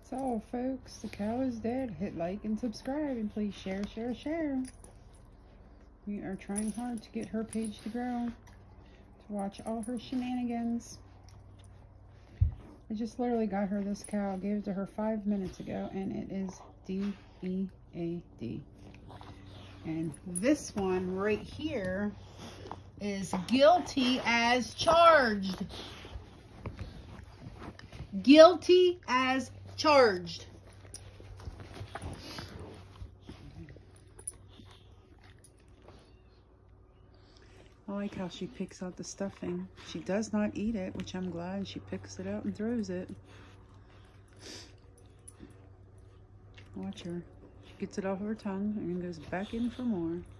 So, folks, the cow is dead. Hit like and subscribe, and please share, share, share. We are trying hard to get her page to grow, to watch all her shenanigans. I just literally got her this cow. Gave it to her 5 minutes ago, and it is D-E-A-D. And this one right here is guilty as charged. Guilty as charged. I like how she picks out the stuffing. She does not eat it, which I'm glad. She picks it out and throws it. Watch her. She gets it off her tongue and then goes back in for more.